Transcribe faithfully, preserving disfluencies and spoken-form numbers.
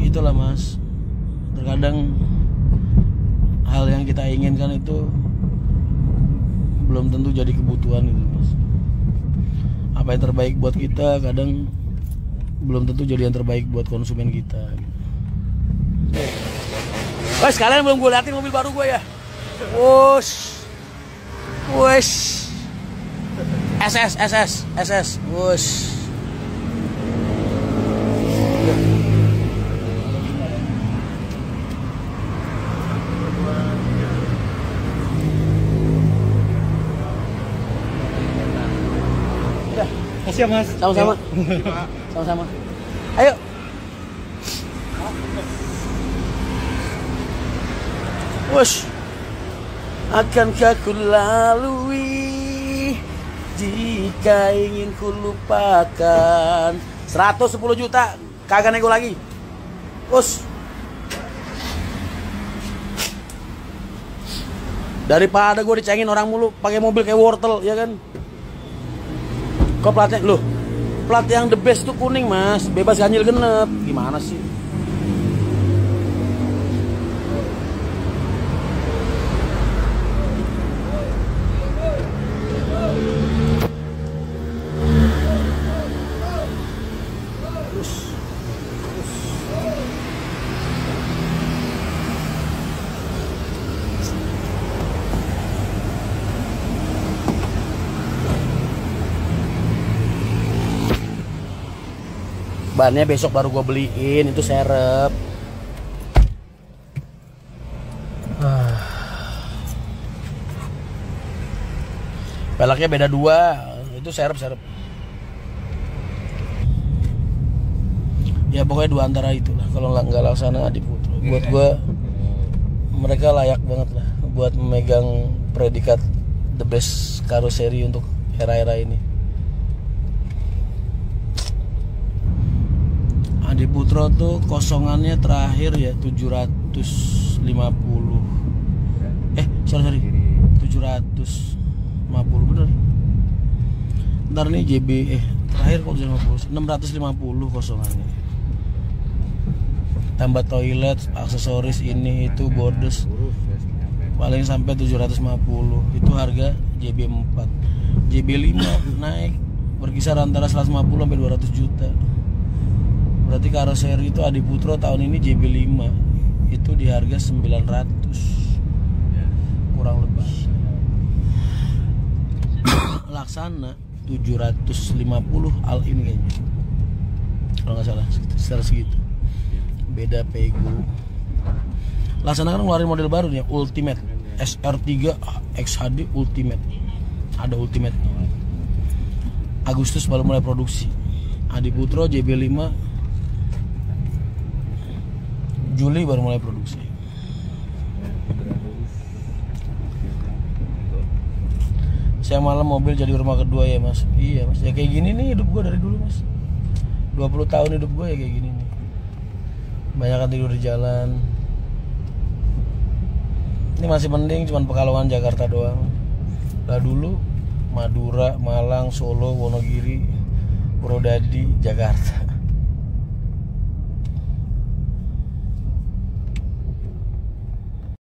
gitulah mas. Terkadang hal yang kita inginkan itu belum tentu jadi kebutuhan itu mas. Apa yang terbaik buat kita kadang belum tentu jadi yang terbaik buat konsumen kita. Wes, kalian belum gue liatin mobil baru gue ya. Wush, wush, S S, S S, S S, wush. Makasih ya mas. Sama-sama. Sama-sama. Ayo. Wush. Akankah ku lalui jika ingin ku lupakan. Seratus sepuluh juta kagak nego lagi. Wush. Daripada gue dicengin orang mulu pakai mobil kayak wortel ya kan. Kok platnya, loh, plat yang the best tuh kuning mas, bebas ganjil genep, gimana sih? Bannya besok baru gue beliin, itu serep. Pelaknya beda dua, itu serep-serep. Ya pokoknya dua antara itulah. Kalau nggak laksana Adi Putro, buat gue mereka layak banget lah buat memegang predikat the best karoseri untuk era-era ini. Adi Putro tuh kosongannya terakhir ya tujuh ratus lima puluh. Eh, sorry sorry. tujuh ratus lima puluh bener. Ntar nih J B eh terakhir kok lima puluh. enam ratus lima puluh kosongannya. Tambah toilet, aksesoris ini itu bordes. Paling sampai tujuh ratus lima puluh. Itu harga J B empat. J B lima naik berkisar antara seratus lima puluh sampai dua ratus juta. Berarti karoseri itu Adi Putro tahun ini J B lima itu di harga sembilan ratus kurang lebih. Laksana tujuh ratus lima puluh al ini kayaknya kalau nggak salah sekitar segitu. Beda Pego. Laksana kan ngeluarin model baru nih, Ultimate S R tiga X H D Ultimate. Ada Ultimate. Agustus baru mulai produksi. Adi Putro J B lima Juli baru mulai produksi. Saya malam mobil jadi rumah kedua ya mas. Iya mas, ya kayak gini nih hidup gue dari dulu mas. dua puluh tahun hidup gue ya kayak gini nih. Banyakan tidur di jalan. Ini masih mending cuman Pekalongan Jakarta doang. Lah dulu Madura, Malang, Solo, Wonogiri, Purwodadi, Jakarta.